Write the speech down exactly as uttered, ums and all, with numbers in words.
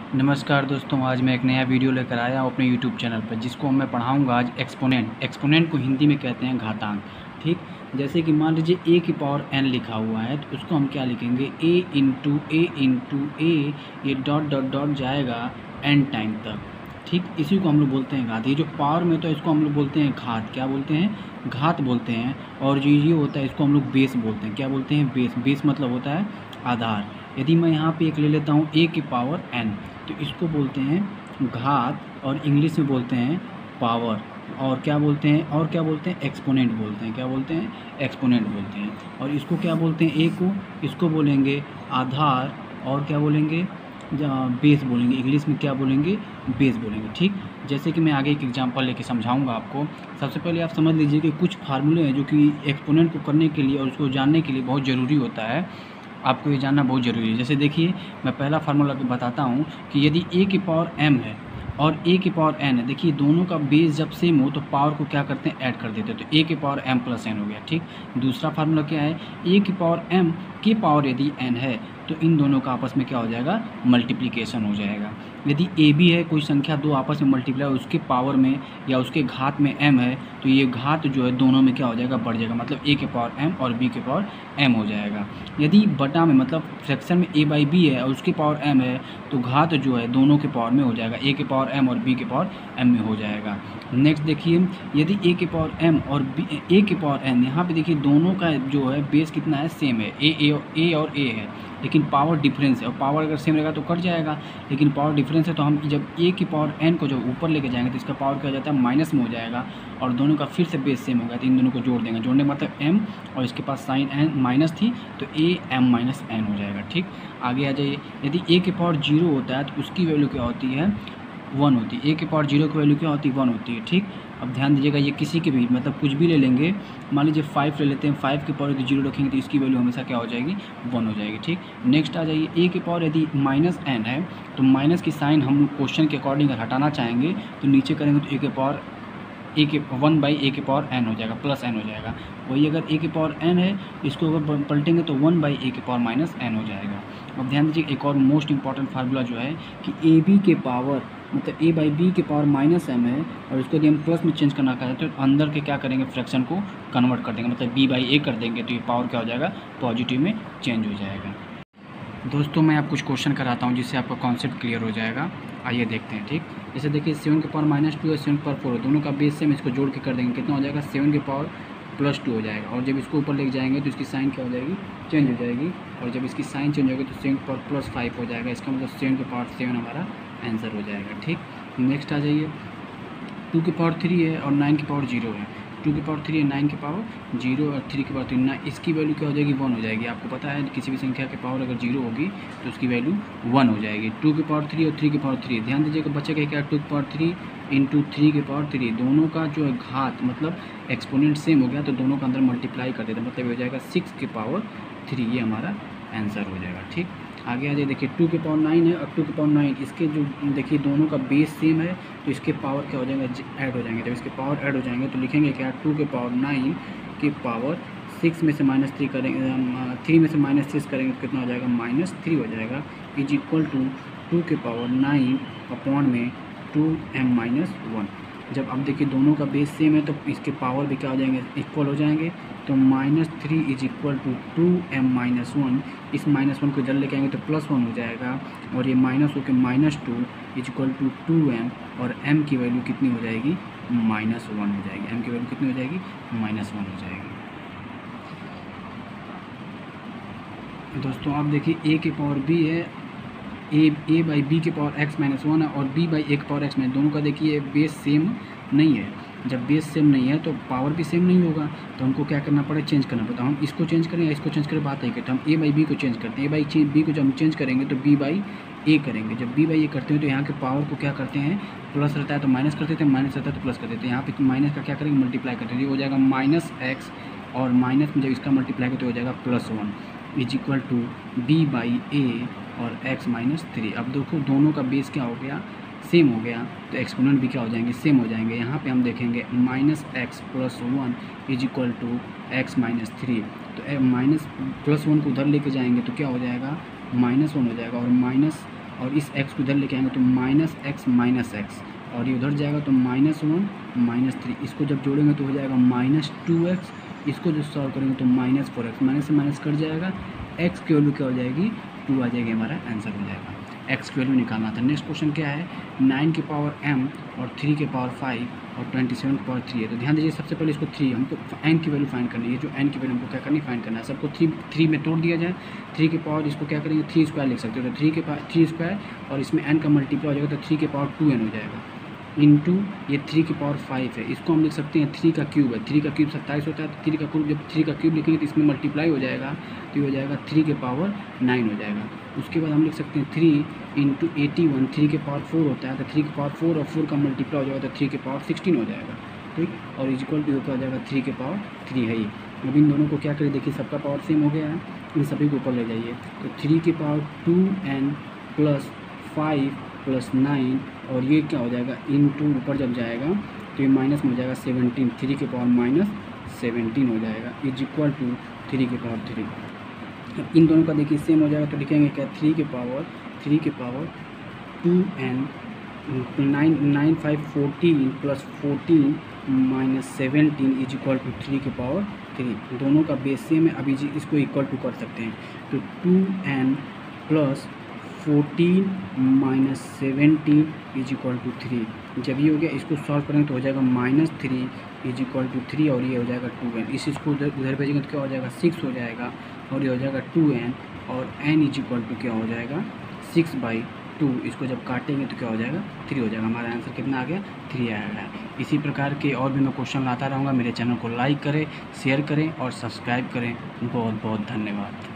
नमस्कार दोस्तों, आज मैं एक नया वीडियो लेकर आया हूँ अपने यूट्यूब चैनल पर, जिसको मैं पढ़ाऊँगा आज एक्सपोनेंट। एक्सपोनेंट को हिंदी में कहते हैं घातांक। ठीक, जैसे कि मान लीजिए ए की पावर एन लिखा हुआ है, तो उसको हम क्या लिखेंगे, ए इंटू ए इंटू ए, ये डॉट डॉट डॉट जाएगा एन टाइम तक। ठीक, इसी को हम लोग बोलते हैं घात। ये जो पावर में तो इसको हम लोग बोलते हैं घात। क्या बोलते हैं? घात बोलते हैं। और जो ये होता है इसको हम लोग बेस बोलते हैं। क्या बोलते हैं? बेस। बेस मतलब होता है आधार। यदि मैं यहाँ पे एक ले लेता हूँ ए की पावर एन, तो इसको बोलते हैं घात, और इंग्लिश में बोलते हैं पावर। और क्या बोलते हैं? और क्या बोलते हैं? एक्सपोनेंट बोलते हैं। क्या बोलते हैं? एक्सपोनेंट बोलते हैं। और इसको क्या बोलते हैं? ए को इसको बोलेंगे आधार, और क्या बोलेंगे? बेस बोलेंगे। इंग्लिश में क्या बोलेंगे? बेस बोलेंगे। ठीक, जैसे कि मैं आगे एक एग्जांपल लेके समझाऊंगा आपको। सबसे पहले आप समझ लीजिए कि कुछ फार्मूले हैं जो कि एक्सपोनेंट को करने के लिए और उसको जानने के लिए बहुत ज़रूरी होता है। आपको ये जानना बहुत ज़रूरी है। जैसे देखिए, मैं पहला फार्मूला बताता हूँ कि यदि ए की पावर एम है और ए की पावर एन है, देखिए दोनों का बेस जब सेम हो तो पावर को क्या करते हैं? ऐड कर देते हैं। तो ए की पावर एम प्लस एन हो गया। ठीक, दूसरा फार्मूला क्या है? ए की पावर एम की पावर यदि एन है तो इन दोनों का आपस में क्या हो जाएगा? मल्टीप्लिकेशन हो जाएगा। यदि ए बी है, कोई संख्या दो आपस में मल्टीप्लाई, उसके पावर में या उसके घात में एम है, तो ये घात जो है दोनों में क्या हो जाएगा? बढ़ जाएगा। मतलब ए के पावर एम और बी के पावर एम हो जाएगा। यदि बटा में मतलब फ्रैक्शन में ए बाई बी है और उसकी पावर एम है, तो घात जो है दोनों के पावर में हो जाएगा। ए के पावर एम और बी के पावर एम में हो जाएगा। नेक्स्ट देखिए, यदि ए के पावर एम और बी ए के पावर एन, यहाँ पे देखिए दोनों का जो है बेस कितना है? सेम है। ए ए ए और ए है, लेकिन पावर डिफरेंस है। और पावर अगर सेम रहेगा तो कट जाएगा, लेकिन पावर डिफरेंस है तो हम जब ए की पावर एन को जब ऊपर लेके जाएंगे तो इसका पावर क्या हो जाता है? माइनस में हो जाएगा। और दोनों का फिर से बेस सेम होगा, तो इन दोनों को जोड़ देंगे। जोड़ने का मतलब एम, और इसके पास साइन एन माइनस थी तो ए एम माइनस एन हो जाएगा। ठीक, आगे आ जाइए। यदि ए के पावर जीरो होता है तो उसकी वैल्यू क्या होती है? वन होती है। ए के पावर जीरो की वैल्यू क्या होती है? वन होती है। ठीक, अब ध्यान दीजिएगा, ये किसी के भी मतलब कुछ भी ले लेंगे। मान लीजिए फाइव ले लेते हैं, फाइव के पावर यदि जीरो रखेंगे तो इसकी वैल्यू हमेशा क्या हो जाएगी? वन हो जाएगी। ठीक, नेक्स्ट आ जाइए, ए के पावर यदि माइनस एन है तो माइनस की साइन हम क्वेश्चन के अकॉर्डिंग हटाना चाहेंगे तो नीचे करेंगे तो ए के पावर ए के वन बाई ए के पावर एन हो जाएगा, प्लस एन हो जाएगा। वही अगर ए के पावर एन है, इसको अगर पलटेंगे तो वन बाई ए के पावर माइनस एन हो जाएगा। अब ध्यान दीजिए, एक और मोस्ट इंपॉर्टेंट फार्मूला जो है कि ए बी के पावर मतलब ए बाई बी के पावर माइनस एम है, और इसको यदि हम प्लस में चेंज करना चाहते हैं तो अंदर के क्या करेंगे? फ्रैक्शन को कन्वर्ट कर देंगे, मतलब बी बाई ए कर देंगे, तो ये पावर क्या हो जाएगा? पॉजिटिव में चेंज हो जाएगा। दोस्तों, मैं आप कुछ क्वेश्चन कराता हूँ जिससे आपका कॉन्सेप्ट क्लियर हो जाएगा। आइए देखते हैं। ठीक, जैसे देखिए सेवन के पावर माइनस टू है, सेवन के पावर फोर है, दोनों का बेस सेम, इसको जोड़ के कर देंगे, कितना हो जाएगा? सेवन के पावर प्लस टू हो जाएगा। और जब इसको ऊपर लेके जाएंगे तो इसकी साइन क्या हो जाएगी? चेंज हो जाएगी। और जब इसकी साइन चेंज होगी तो सेवन के पावर प्लस फाइव हो जाएगा। इसका मतलब सेवन के पावर सेवन हमारा आंसर हो जाएगा। ठीक, नेक्स्ट आ जाइए, टू की पावर थ्री है और नाइन की पावर जीरो है। टू की पावर थ्री है, नाइन की पावर जीरो और थ्री की पावर थ्री ना, इसकी वैल्यू क्या हो जाएगी? वन हो जाएगी। आपको पता है किसी भी संख्या की पावर अगर जीरो होगी तो उसकी वैल्यू वन हो जाएगी। टू की पावर थ्री और थ्री की पावर थ्री, ध्यान दीजिएगा बच्चे का क्या? टू की पावर थ्री इंटू थ्री की पावर थ्री, दोनों का जो है घात मतलब एक्सपोनेंट सेम हो गया तो दोनों का अंदर मल्टीप्लाई कर देते, मतलब ये हो जाएगा सिक्स की पावर थ्री, ये हमारा आंसर हो जाएगा। ठीक, आगे आ जाए, देखिए टू के पावर नाइन है और टू के पावर नाइन, इसके जो देखिए दोनों का बेस सेम है तो इसके पावर क्या हो जाएंगे? ऐड हो जाएंगे। जब इसके पावर ऐड हो जाएंगे तो लिखेंगे क्या? टू के पावर नाइन की पावर सिक्स में से माइनस थ्री करेंगे, थ्री में से माइनस सिक्स करेंगे तो कितना हो जाएगा? माइनस थ्री हो जाएगा। इज इक्वल टू टू के पावर नाइन अपॉन में टू एम माइनस वन। जब अब देखिए दोनों का बेस सेम है तो इसके पावर भी क्या हो जाएंगे? इक्वल हो जाएंगे। तो minus three is equal to two M minus one, इस माइनस वन को इधर लेके आएंगे तो प्लस वन हो जाएगा। और ये माइनस हो के minus two is equal to two M, और एम की वैल्यू कितनी हो जाएगी? माइनस वन हो जाएगी। एम की वैल्यू कितनी हो जाएगी? माइनस वन हो जाएगी। दोस्तों आप देखिए, ए के पावर बी है, ए ए बाई बी के पावर एक्स माइनस वन है, और बी बाई ए के पावर एक्स माइनस, दोनों का देखिए बेस सेम नहीं है। जब बेस सेम नहीं है तो पावर भी सेम नहीं होगा, तो हमको क्या करना पड़ेगा? चेंज करना पड़ता है। हम इसको चेंज करें या इसको चेंज करें, बात नहीं करते। हम ए बाई बी को चेंज करते हैं। ए बाई बी को जब हम चेंज करेंगे तो बी बाई ए करेंगे। जब बी बाई ए करते हैं तो यहाँ के पावर को क्या करते हैं? प्लस रहता है तो माइनस कर देते हैं, माइनस रहता है तो प्लस कर देते हैं। यहाँ पे माइनस का क्या करेंगे? मल्टीप्लाई करते हैं, ये हो जाएगा माइनस एक्स, और माइनस में जब इसका मल्टीप्लाई करते हो जाएगा plus one is equal to B by A और एक्स माइनस थ्री। अब देखो दोनों का बेस क्या हो गया? सेम हो गया, तो एक्सपोनेंट भी क्या हो जाएंगे? सेम हो जाएंगे। यहाँ पे हम देखेंगे minus X plus one is equal to X minus three, तो माइनस प्लस वन को उधर लेके जाएंगे तो क्या हो जाएगा? माइनस वन हो जाएगा। और माइनस और इस एक्स को इधर लेके आएंगे तो माइनस एक्स माइनस एक्स, और ये उधर जाएगा तो माइनस वन माइनस थ्री, इसको जब जोड़ेंगे तो हो जाएगा माइनस टू एक्स, इसको जो सॉल्व करेंगे तो माइनस फोर एक्स, माइनस से माइनस कट जाएगा, एक्स की वैल्यू क्या हो जाएगी टू आ जाएगी, हमारा आंसर हो जाएगा। एक्स की वैल्यू निकालना था। नेक्स्ट क्वेश्चन क्या है, नाइन के पावर एम और थ्री के पावर फाइव और ट्वेंटी सेवन के पावर थ्री है। तो ध्यान दीजिए सबसे पहले इसको थ्री हमको एन की वैल्यू फाइंड करनी है, जो एन की वैल्यू हमको क्या करनी है फाइंड करना है। सबको थ्री थ्री में तोड़ दिया जाए, थ्री के पावर इसको क्या करेंगे थ्री स्क्वायर लिख सकते हो, तो थ्री के पावर थ्री स्क्वायर और इसमें एन का मल्टीप्लाई हो जाएगा तो थ्री के पावर टू एन हो जाएगा, इंटू ये थ्री की पावर फाइव है, इसको हम लिख सकते हैं थ्री का क्यूब है, थ्री का क्यूब सत्ताईस होता है, तो थ्री का क्यूब जब थ्री का क्यूब लिखेंगे तो इसमें मल्टीप्लाई हो जाएगा तो ये हो जाएगा थ्री के पावर नाइन हो जाएगा। उसके बाद हम लिख सकते हैं three into eighty one, three के पावर फोर होता है तो थ्री के पावर फोर और फोर का मल्टीप्लाई हो जाएगा तो थ्री के पावर सिक्सटीन हो जाएगा, ठीक, और इज इक्वल टू क्या हो जाएगा थ्री के पावर थ्री है ये। अब इन दोनों को क्या करें, देखिए सबका पावर सेम हो गया है, इन सभी को ऊपर ले जाइए, तो थ्री के power two n plus five plus nine, और ये क्या हो जाएगा इन टू ऊपर जब जाएगा तो ये माइनस में हो जाएगा सेवनटीन, थ्री के पावर माइनस सेवनटीन हो जाएगा, इज इक्वल टू थ्री के पावर थ्री। अब इन दोनों का देखिए सेम हो जाएगा तो लिखेंगे क्या थ्री के पावर थ्री के power two n nine nine five fourteen plus fourteen minus seventeen is equal to three के पावर थ्री। दोनों का बेस सेम है, अभी जी इसको इक्वल टू कर सकते हैं, तो two n plus fourteen minus seventeen is equal to three. जब ये हो गया इसको सॉल्व करेंगे तो हो जाएगा minus three is equal to three, और ये हो जाएगा टू एन, इस इसको उधर उधर भेजेंगे तो क्या हो जाएगा सिक्स हो जाएगा, और ये हो जाएगा टू एन, और एन इज इक्वल टू क्या हो जाएगा सिक्स बाई टू, इसको जब काटेंगे तो क्या हो जाएगा थ्री हो जाएगा। हमारा आंसर कितना आ गया थ्री आएगा। इसी प्रकार के और भी मैं क्वेश्चन लाता रहूँगा। मेरे चैनल को लाइक करें, शेयर करें और सब्सक्राइब करें। बहुत बहुत धन्यवाद।